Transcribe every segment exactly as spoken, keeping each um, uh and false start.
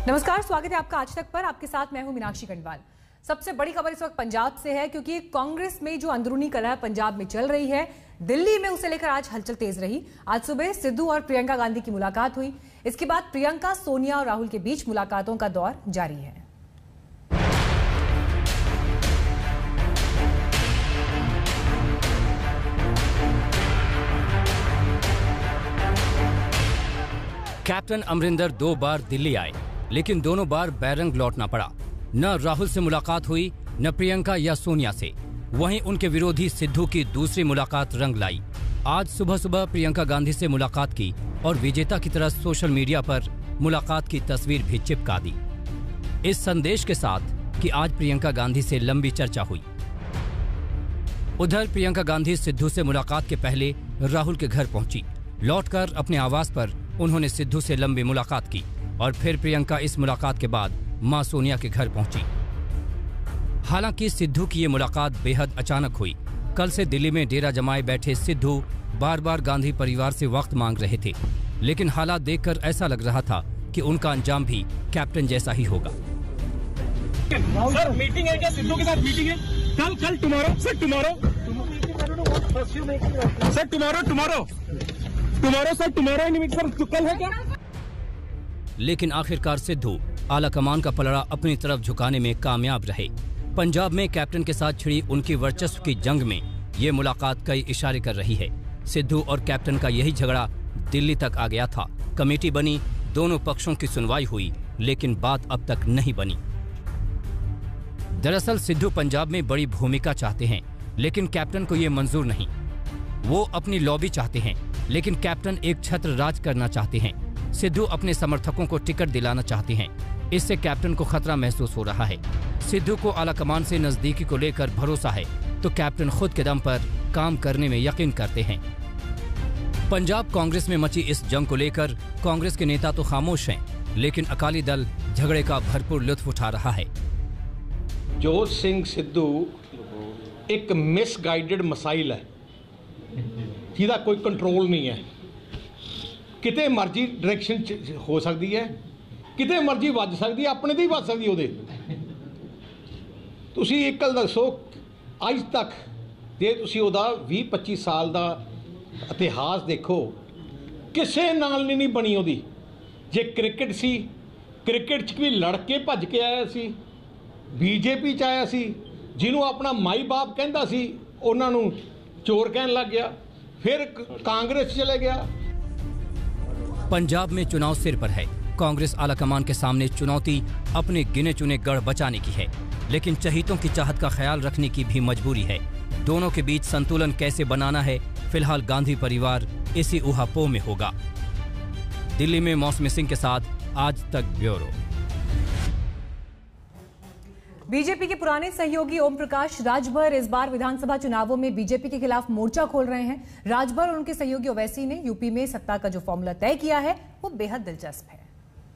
नमस्कार, स्वागत है आपका आज तक पर। आपके साथ मैं हूं मीनाक्षी खंडवाल। सबसे बड़ी खबर इस वक्त पंजाब से है, क्योंकि कांग्रेस में जो अंदरूनी कलह पंजाब में चल रही है, दिल्ली में उसे लेकर आज हलचल तेज रही। आज सुबह सिद्धू और प्रियंका गांधी की मुलाकात हुई। इसके बाद प्रियंका, सोनिया और राहुल के बीच मुलाकातों का दौर जारी है। कैप्टन अमरिंदर दो बार दिल्ली आए, लेकिन दोनों बार बैरंग लौटना पड़ा। न राहुल से मुलाकात हुई, न प्रियंका या सोनिया से। वहीं उनके विरोधी सिद्धू की दूसरी मुलाकात रंग लाई। आज सुबह सुबह प्रियंका गांधी से मुलाकात की और विजेता की तरह सोशल मीडिया पर मुलाकात की तस्वीर भी चिपका दी, इस संदेश के साथ कि आज प्रियंका गांधी से लंबी चर्चा हुई। उधर प्रियंका गांधी सिद्धू से मुलाकात के पहले राहुल के घर पहुंची। लौटकर अपने आवास पर उन्होंने सिद्धू से लंबी मुलाकात की और फिर प्रियंका इस मुलाकात के बाद मां सोनिया के घर पहुंची। हालांकि सिद्धू की ये मुलाकात बेहद अचानक हुई। कल से दिल्ली में डेरा जमाए बैठे सिद्धू बार बार गांधी परिवार से वक्त मांग रहे थे, लेकिन हालात देखकर ऐसा लग रहा था कि उनका अंजाम भी कैप्टन जैसा ही होगा। सर, मीटिंग है क्या? सिद्धू के साथ मीटिंग है कल कल tomorrow sir tomorrow sir tomorrow tomorrow tomorrow sir tomorrow sir कल है क्या? लेकिन आखिरकार सिद्धू आला कमान का पलड़ा अपनी तरफ झुकाने में कामयाब रहे। पंजाब में कैप्टन के साथ छिड़ी उनकी वर्चस्व की जंग में ये मुलाकात कई इशारे कर रही है। सिद्धू और कैप्टन का यही झगड़ा दिल्ली तक आ गया था। कमेटी बनी, दोनों पक्षों की सुनवाई हुई, लेकिन बात अब तक नहीं बनी। दरअसल सिद्धू पंजाब में बड़ी भूमिका चाहते हैं, लेकिन कैप्टन को ये मंजूर नहीं। वो अपनी लॉबी चाहते हैं, लेकिन कैप्टन एक छत्र राज करना चाहते हैं। सिद्धू अपने समर्थकों को टिकट दिलाना चाहते हैं। इससे कैप्टन को खतरा महसूस हो रहा है। सिद्धू को आला कमान से नजदीकी को लेकर भरोसा है, तो कैप्टन खुद के दम पर काम करने में यकीन करते हैं। पंजाब कांग्रेस में मची इस जंग को लेकर कांग्रेस के नेता तो खामोश हैं, लेकिन अकाली दल झगड़े का भरपूर लुत्फ उठा रहा है। जोत सिंह सिद्धू एक मिसगाइडेड मसाइल है, जिहदा कोई कंट्रोल नहीं है। किते मर्जी डायरैक्शन हो सकती है, किते मर्जी वज सकती है, अपने ते ही वज सकती ਉਹਦੇ। ਤੁਸੀਂ ਇੱਕ ਗੱਲ ਦੱਸੋ, ਅੱਜ ਤੱਕ ਜੇ ਤੁਸੀਂ ਉਹਦਾ ਵੀਹ ਪੱਚੀ ਸਾਲ ਦਾ ਇਤਿਹਾਸ ਦੇਖੋ, ਕਿਸੇ ਨਾਲ ਨਹੀਂ ਬਣੀ ਉਹਦੀ। ਜੇ ਕ੍ਰਿਕਟ ਸੀ, ਕ੍ਰਿਕਟ 'ਚ ਵੀ ਲੜ ਕੇ ਭੱਜ ਕੇ ਆਇਆ ਸੀ, ਬੀਜੇਪੀ 'ਚ ਆਇਆ ਸੀ, ਜਿਹਨੂੰ ਆਪਣਾ ਮਾਈ ਬਾਪ ਕਹਿੰਦਾ ਸੀ ਉਹਨਾਂ ਨੂੰ ਚੋਰ ਕਹਿਣ ਲੱਗ ਗਿਆ, फिर कांग्रेस चले गया। पंजाब में चुनाव सिर पर है। कांग्रेस आला कमान के सामने चुनौती अपने गिने चुने गढ़ बचाने की है, लेकिन चहीतों की चाहत का ख्याल रखने की भी मजबूरी है। दोनों के बीच संतुलन कैसे बनाना है, फिलहाल गांधी परिवार इसी ऊहापोह में होगा। दिल्ली में मौसमी सिंह के साथ आज तक ब्यूरो। बीजेपी के पुराने सहयोगी ओम प्रकाश राजभर इस बार विधानसभा चुनावों में बीजेपी के खिलाफ मोर्चा खोल रहे हैं। राजभर और उनके सहयोगी ओवैसी ने यूपी में सत्ता का जो फॉर्मूला तय किया है, वो बेहद दिलचस्प है।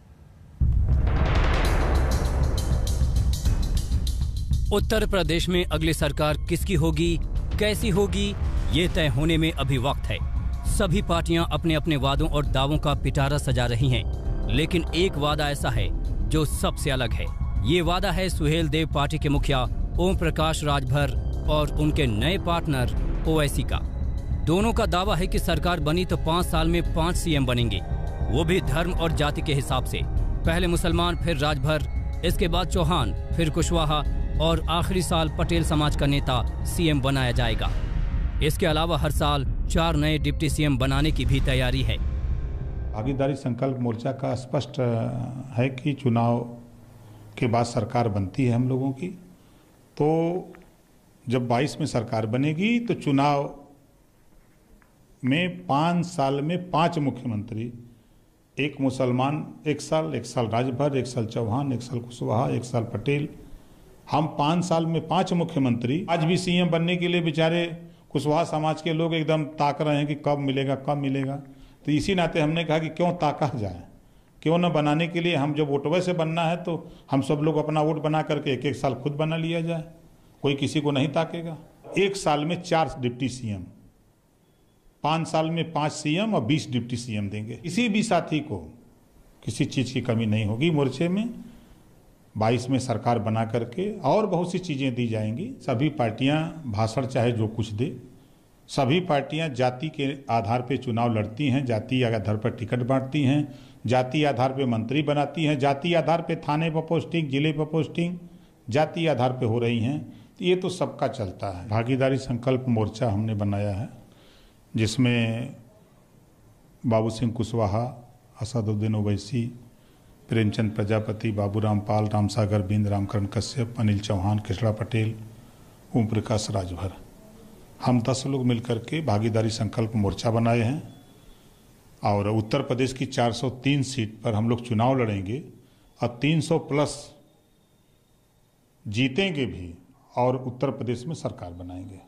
उत्तर प्रदेश में अगली सरकार किसकी होगी, कैसी होगी, ये तय होने में अभी वक्त है। सभी पार्टियां अपने अपने वादों और दावों का पिटारा सजा रही हैं, लेकिन एक वादा ऐसा है जो सबसे अलग है। ये वादा है सुहेल देव पार्टी के मुखिया ओम प्रकाश राजभर और उनके नए पार्टनर ओवैसी का। दोनों का दावा है कि सरकार बनी तो पाँच साल में पाँच सीएम बनेंगे, वो भी धर्म और जाति के हिसाब से। पहले मुसलमान, फिर राजभर, इसके बाद चौहान, फिर कुशवाहा और आखिरी साल पटेल समाज का नेता सीएम बनाया जाएगा। इसके अलावा हर साल चार नए डिप्टी सीएम बनाने की भी तैयारी है। भागीदारी संकल्प मोर्चा का स्पष्ट है कि चुनाव के बाद सरकार बनती है हम लोगों की, तो जब बाईस में सरकार बनेगी तो चुनाव में पाँच साल में पांच मुख्यमंत्री, एक मुसलमान एक साल, एक साल राजभर, एक साल चौहान, एक साल कुशवाहा, एक साल पटेल, हम पाँच साल में पांच मुख्यमंत्री। आज भी सीएम बनने के लिए बेचारे कुशवाहा समाज के लोग एकदम ताक रहे हैं कि कब मिलेगा कब मिलेगा। तो इसी नाते हमने कहा कि क्यों ताका जाए, क्यों न बनाने के लिए हम जब वोटवे से बनना है तो हम सब लोग अपना वोट बना करके एक एक साल खुद बना लिया जाए, कोई किसी को नहीं ताकेगा। एक साल में चार डिप्टी सीएम, पाँच साल में पाँच सीएम और बीस डिप्टी सीएम देंगे। किसी भी साथी को किसी चीज़ की कमी नहीं होगी मोर्चे में। बाईस में सरकार बना करके और बहुत सी चीज़ें दी जाएंगी। सभी पार्टियां भाषण चाहे जो कुछ दे, सभी पार्टियां जाति के आधार पर चुनाव लड़ती हैं, जाति आधार पर टिकट बांटती हैं, जाति आधार पर मंत्री बनाती हैं, जाति आधार पर थाने पर पोस्टिंग, जिले पर पोस्टिंग जाति आधार पर हो रही हैं। ये तो सबका चलता है। भागीदारी संकल्प मोर्चा हमने बनाया है, जिसमें बाबू सिंह कुशवाहा, असदुद्दीन ओवैसी, प्रेमचंद प्रजापति, बाबूराम पाल, रामसागर बिंद, रामकरण कश्यप, अनिल चौहान, कृष्णा पटेल, ओम प्रकाश राजभर, हम दस लोग मिलकर के भागीदारी संकल्प मोर्चा बनाए हैं। और उत्तर प्रदेश की चार सौ तीन सीट पर हम लोग चुनाव लड़ेंगे और तीन सौ प्लस जीतेंगे भी और उत्तर प्रदेश में सरकार बनाएंगे।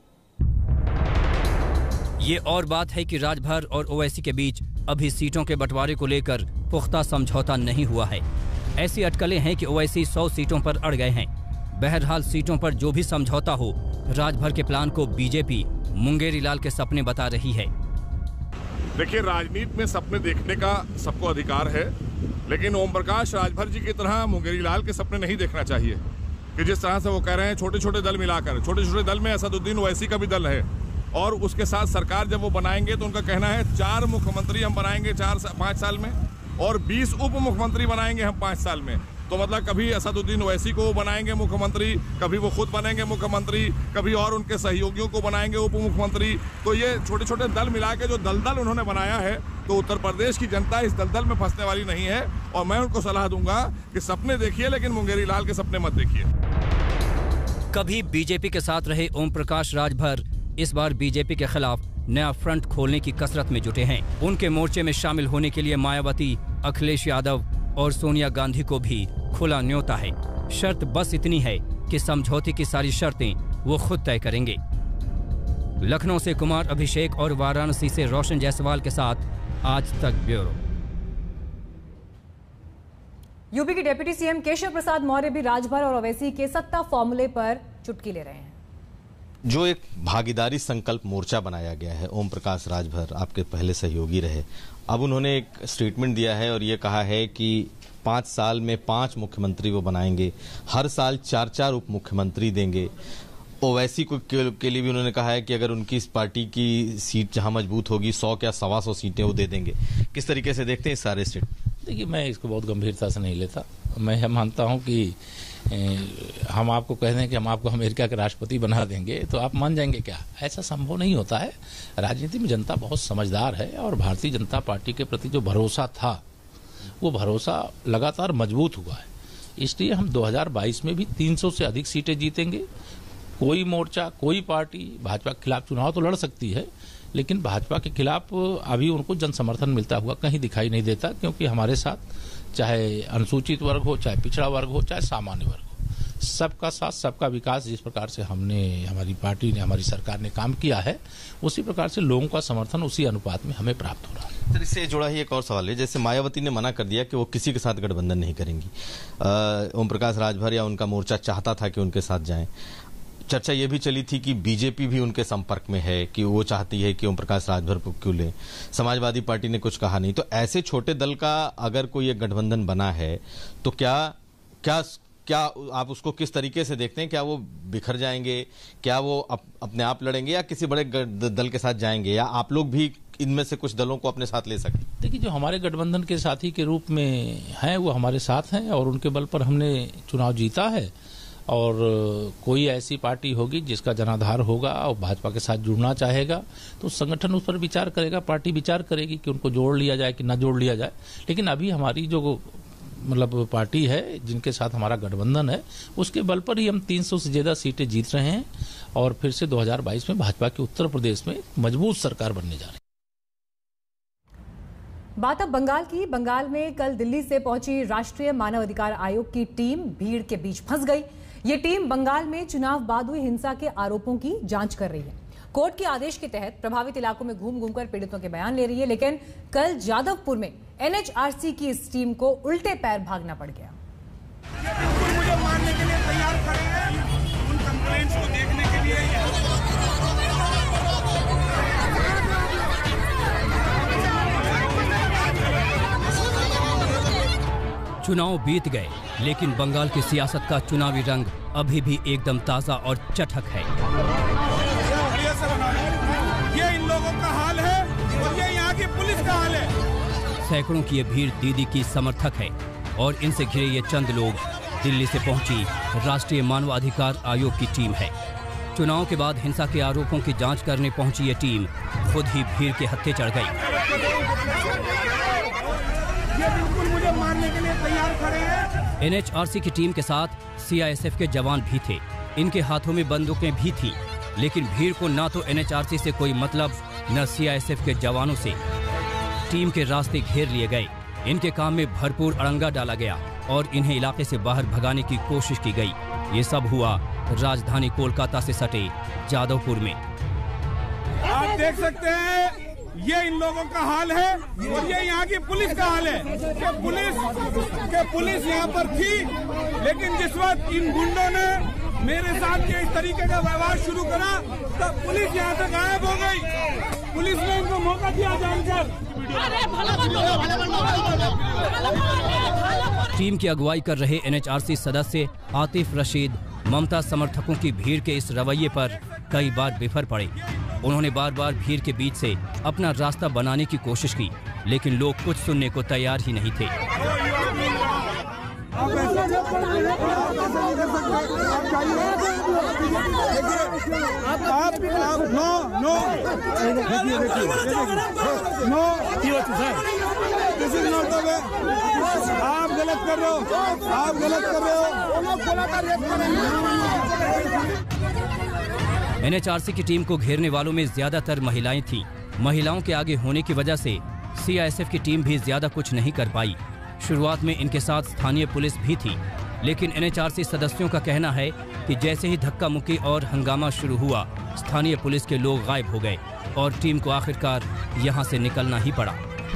ये और बात है कि राजभर और ओवैसी के बीच अभी सीटों के बंटवारे को लेकर पुख्ता समझौता नहीं हुआ है। ऐसी अटकलें हैं कि ओवैसी सौ सीटों पर अड़ गए हैं। बहरहाल सीटों पर जो भी समझौता हो, राजभर के प्लान को बीजेपी मुंगेरी लाल के सपने बता रही है। देखिए, राजनीति में सपने देखने का सबको अधिकार है, लेकिन ओम प्रकाश राजभर जी की तरह मुंगेरी लाल के सपने नहीं देखना चाहिए कि जिस तरह से वो कह रहे हैं छोटे छोटे दल मिलाकर। छोटे छोटे दल में असदुद्दीन ओवैसी का भी दल है और उसके साथ सरकार जब वो बनाएंगे तो उनका कहना है चार मुख्यमंत्री हम बनाएंगे चार पाँच साल में और बीस उप मुख्यमंत्री बनाएंगे हम पाँच साल में। तो मतलब कभी असदुद्दीन ओवैसी को बनाएंगे मुख्यमंत्री, कभी वो खुद बनेंगे मुख्यमंत्री, कभी और उनके सहयोगियों को बनाएंगे उप मुख्यमंत्री। तो ये छोटे छोटे दल मिला के जो दलदल उन्होंने बनाया है, तो उत्तर प्रदेश की जनता इस दलदल में फंसने वाली नहीं है। और मैं उनको सलाह दूंगा कि सपने देखिए, लेकिन मुंगेरी लाल के सपने मत देखिए। कभी बीजेपी के साथ रहे ओम प्रकाश राजभर इस बार बीजेपी के खिलाफ नया फ्रंट खोलने की कसरत में जुटे हैं। उनके मोर्चे में शामिल होने के लिए मायावती, अखिलेश यादव और सोनिया गांधी को भी खुला न्योता है। शर्त बस इतनी है कि समझौते की सारी शर्तें वो खुद तय करेंगे। लखनऊ से कुमार अभिषेक और वाराणसी से रोशन जायसवाल के साथ आज तक ब्यूरो। यूपी के डिप्टी सीएम केशव प्रसाद मौर्य भी राजभर और ओवैसी के सत्ता फॉर्मूले पर चुटकी ले रहे हैं। जो एक भागीदारी संकल्प मोर्चा बनाया गया है, ओम प्रकाश राजभर आपके पहले सहयोगी रहे, अब उन्होंने एक स्टेटमेंट दिया है और ये कहा है कि पाँच साल में पांच मुख्यमंत्री वो बनाएंगे, हर साल चार चार उप मुख्यमंत्री देंगे। ओवैसी को के लिए भी उन्होंने कहा है कि अगर उनकी इस पार्टी की सीट जहां मजबूत होगी सौ क्या सवा सौ सीटें वो दे देंगे। किस तरीके से देखते हैं इस सारे स्टेट? देखिए, मैं इसको बहुत गंभीरता से नहीं लेता। मैं मानता हूं कि ए, हम आपको कह दें कि हम आपको अमेरिका के राष्ट्रपति बना देंगे तो आप मान जाएंगे क्या? ऐसा संभव नहीं होता है। राजनीति में जनता बहुत समझदार है और भारतीय जनता पार्टी के प्रति जो भरोसा था वो भरोसा लगातार मजबूत हुआ है। इसलिए हम दो हज़ार बाईस में भी तीन सौ से अधिक सीटें जीतेंगे। कोई मोर्चा, कोई पार्टी भाजपा के खिलाफ चुनाव तो लड़ सकती है, लेकिन भाजपा के खिलाफ अभी उनको जन समर्थन मिलता हुआ कहीं दिखाई नहीं देता, क्योंकि हमारे साथ चाहे अनुसूचित वर्ग हो, चाहे पिछड़ा वर्ग हो, चाहे सामान्य वर्ग हो, सबका साथ सबका विकास जिस प्रकार से हमने, हमारी पार्टी ने, हमारी सरकार ने काम किया है, उसी प्रकार से लोगों का समर्थन उसी अनुपात में हमें प्राप्त हो रहा है। सर, इससे जुड़ा ही एक और सवाल है। जैसे मायावती ने मना कर दिया कि वो किसी के साथ गठबंधन नहीं करेंगी, ओम प्रकाश राजभर या उनका मोर्चा चाहता था कि उनके साथ जाएं। चर्चा ये भी चली थी कि बीजेपी भी उनके संपर्क में है, कि वो चाहती है कि ओम प्रकाश राजभर को क्यों ले। समाजवादी पार्टी ने कुछ कहा नहीं। तो ऐसे छोटे दल का अगर कोई एक गठबंधन बना है तो क्या क्या क्या आप उसको किस तरीके से देखते हैं? क्या वो बिखर जाएंगे? क्या वो अप, अपने आप लड़ेंगे या किसी बड़े दल के साथ जाएंगे, या आप लोग भी इनमें से कुछ दलों को अपने साथ ले सकें? देखिए, जो हमारे गठबंधन के साथी के रूप में हैं वो हमारे साथ हैं और उनके बल पर हमने चुनाव जीता है। और कोई ऐसी पार्टी होगी जिसका जनाधार होगा और भाजपा के साथ जुड़ना चाहेगा तो संगठन उस पर विचार करेगा, पार्टी विचार करेगी कि उनको जोड़ लिया जाए कि ना जोड़ लिया जाए। लेकिन अभी हमारी जो मतलब पार्टी है जिनके साथ हमारा गठबंधन है, उसके बल पर ही हम तीन सौ से ज्यादा सीटें जीत रहे हैं और फिर से दो हज़ार बाईस में भाजपा की उत्तर प्रदेश में मजबूत सरकार बनने जा रही है। बात अब बंगाल की। बंगाल में कल दिल्ली से पहुंची राष्ट्रीय मानव अधिकार आयोग की टीम भीड़ के बीच फंस गई। ये टीम बंगाल में चुनाव बाद हुई हिंसा के आरोपों की जांच कर रही है। कोर्ट के आदेश के तहत प्रभावित इलाकों में घूम घूमकर पीड़ितों के बयान ले रही है, लेकिन कल जादवपुर में एनएचआरसी की इस टीम को उल्टे पैर भागना पड़ गया। मुझे मारने के लिए तैयार खड़े हैं, उन कंप्लेंट्स को देखने के लिए। चुनाव बीत गए, लेकिन बंगाल की सियासत का चुनावी रंग अभी भी एकदम ताजा और चटक है। ये इन लोगों का हाल है और ये यहाँ की पुलिस का हाल है। सैकड़ों की ये भीड़ दीदी की समर्थक है और इनसे घिरे ये चंद लोग दिल्ली से पहुंची राष्ट्रीय मानवाधिकार आयोग की टीम है। चुनाव के बाद हिंसा के आरोपों की जांच करने पहुंची ये टीम खुद ही भीड़ के हत्थे चढ़ गई। ये बिल्कुल मुझे मारने के लिए तैयार खड़े हैं। एन एच आर सी की टीम के साथ सी आई एस एफ के जवान भी थे। इनके हाथों में बंदूकें भी थी, लेकिन भीड़ को ना तो एन एच आर सी से कोई मतलब, न सी आई एस एफ के जवानों से। टीम के रास्ते घेर लिए गए, इनके काम में भरपूर अड़ंगा डाला गया और इन्हें इलाके से बाहर भगाने की कोशिश की गई। ये सब हुआ राजधानी कोलकाता से सटे जादवपुर में। आप देख सकते हैं ये इन लोगों का हाल है और ये यहाँ की पुलिस का हाल है कि पुलिस के पुलिस यहाँ पर थी, लेकिन जिस वक्त इन गुंडों ने मेरे साथ के इस तरीके का व्यवहार शुरू करा तब पुलिस यहाँ से गायब हो गई। पुलिस ने इनको मौका दिया जानकर। टीम की अगुवाई कर रहे एन एच आर सी सदस्य आतिफ रशीद ममता समर्थकों की भीड़ के इस रवैये पर कई बार बिफर पड़े। उन्होंने बार बार भीड़ के बीच से अपना रास्ता बनाने की कोशिश की, लेकिन लोग कुछ सुनने को तैयार ही नहीं थे। आप no no no this is not the way. आप गलत कर रहे हो, आप गलत कर रहे हो। एन एच आर सी की टीम को घेरने वालों में ज्यादातर महिलाएं थीं। महिलाओं के आगे होने की वजह से सी आई एस एफ की टीम भी ज्यादा कुछ नहीं कर पाई। शुरुआत में इनके साथ स्थानीय पुलिस भी थी, लेकिन एन एच आर सी सदस्यों का कहना है कि जैसे ही धक्का मुक्की और हंगामा शुरू हुआ, स्थानीय पुलिस के लोग गायब हो गए और टीम को आखिरकार यहाँ से निकलना ही पड़ा।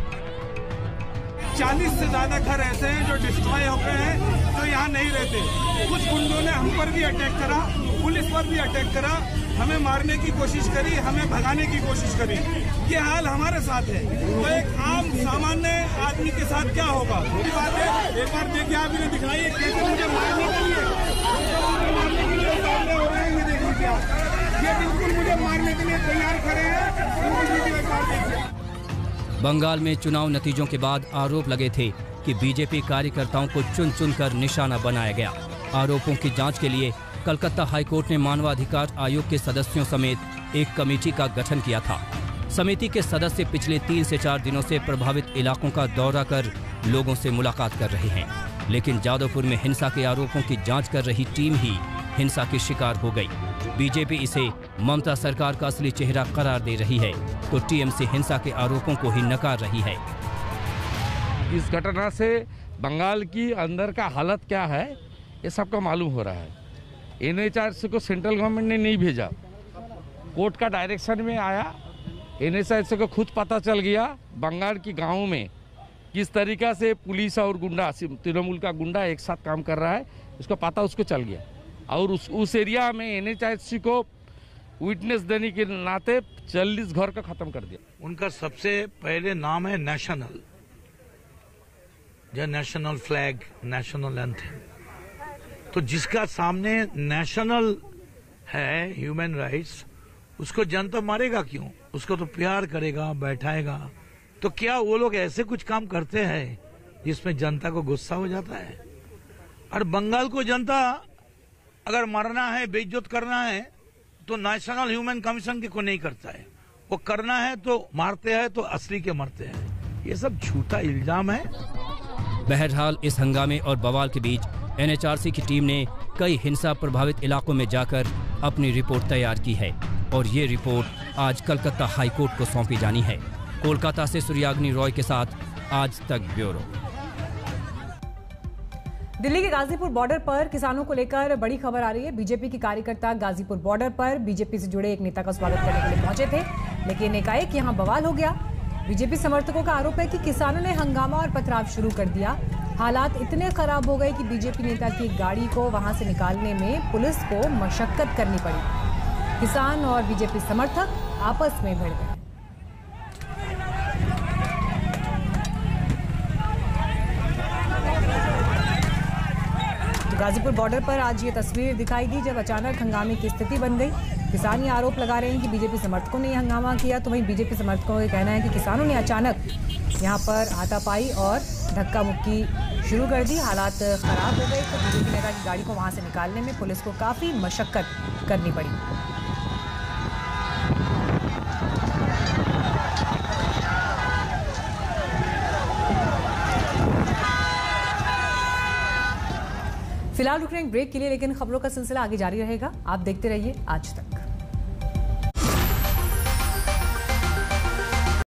चालीस से ज्यादा घर ऐसे हैं जो डिस्ट्रॉय हो गए हैं, जो यहाँ नहीं रहते। कुछ गुंडों ने हम पर भी अटैक करा, पुलिस पर भी अटैक करा, हमें मारने की कोशिश करी, हमें भगाने की कोशिश करी। ये हाल हमारे साथ है, तो एक आम सामान्य आदमी के साथ क्या होगा? बात है, एक बार देखिए, आप इन्हें दिखलाइए कैसे मुझे मारने के लिए मारने के लिए सामने हो रहे हैं। ये देख लीजिए आप, ये बिल्कुल मुझे मारने के लिए तैयार खड़े हैं। इनकी वीडियो एक बार देखिए। बंगाल में चुनाव नतीजों के बाद आरोप लगे थे कि बी जे पी कार्यकर्ताओं को चुन चुन कर निशाना बनाया गया। आरोपों की जांच के लिए कलकत्ता हाईकोर्ट ने मानवाधिकार आयोग के सदस्यों समेत एक कमेटी का गठन किया था। समिति के सदस्य पिछले तीन से चार दिनों से प्रभावित इलाकों का दौरा कर लोगों से मुलाकात कर रहे हैं, लेकिन जादवपुर में हिंसा के आरोपों की जांच कर रही टीम ही हिंसा की शिकार हो गई। बी जे पी इसे ममता सरकार का असली चेहरा करार दे रही है, तो टी एम सी हिंसा के आरोपों को ही नकार रही है। इस घटना से बंगाल की अंदर का हालत क्या है ये सबका मालूम हो रहा है। एन एच आर सी को सेंट्रल गवर्नमेंट ने नहीं भेजा, कोर्ट का डायरेक्शन में आया। एन एच आर सी को खुद पता चल गया बंगाल की गाँव में किस तरीका से पुलिस और गुंडा, तृणमूल का गुंडा एक साथ काम कर रहा है, इसको पता उसको चल गया और उस उस एरिया में एन एच आर सी को विटनेस देने के नाते चालीस घर का खत्म कर दिया। उनका सबसे पहले नाम है नेशनल, जो नेशनल फ्लैग, नेशनल एंथम। तो जिसका सामने नेशनल है ह्यूमन राइट्स, उसको जनता मारेगा क्यों? उसको तो प्यार करेगा, बैठाएगा। तो क्या वो लोग ऐसे कुछ काम करते हैं जिसमें जनता को गुस्सा हो जाता है? और बंगाल को जनता अगर मरना है, बेइज्जत करना है, तो नेशनल ह्यूमन कमीशन के को नहीं करता है। वो करना है तो मारते हैं, तो असली के मरते हैं। ये सब झूठा इल्जाम है। बहरहाल इस हंगामे और बवाल के बीच एन एच आर सी की टीम ने कई हिंसा प्रभावित इलाकों में जाकर अपनी रिपोर्ट तैयार की है और ये रिपोर्ट आज कलकत्ता हाई कोर्ट को सौंपी जानी है। कोलकाता से सूर्याग्नि रॉय के साथ आज तक ब्यूरो। दिल्ली के गाजीपुर बॉर्डर पर किसानों को लेकर बड़ी खबर आ रही है। बीजेपी के कार्यकर्ता गाजीपुर बॉर्डर पर बीजेपी से जुड़े एक नेता का स्वागत करने के लिए पहुंचे थे, लेकिन एकाएक यहां बवाल हो गया। बीजेपी समर्थकों का आरोप है कि किसानों ने हंगामा और पथराव शुरू कर दिया। हालात इतने खराब हो गए कि बीजेपी नेता की गाड़ी को वहां से निकालने में पुलिस को मशक्कत करनी पड़ी। किसान और बीजेपी समर्थक आपस में भिड़ गए। गाजीपुर बॉर्डर पर आज ये तस्वीर दिखाई दी जब अचानक हंगामे की स्थिति बन गई। किसान ये आरोप लगा रहे हैं कि बीजेपी समर्थकों ने हंगामा किया, तो वहीं बीजेपी समर्थकों का कहना है कि किसानों ने अचानक यहां पर हाथापाई और धक्का मुक्की शुरू कर दी। हालात खराब हो गए तो बीजेपी नेता की गाड़ी को वहां से निकालने में पुलिस को काफी मशक्कत करनी पड़ी। फिलहाल रुक रहे हैं ब्रेक के लिए, लेकिन खबरों का सिलसिला आगे जारी रहेगा। आप देखते रहिए आज तक।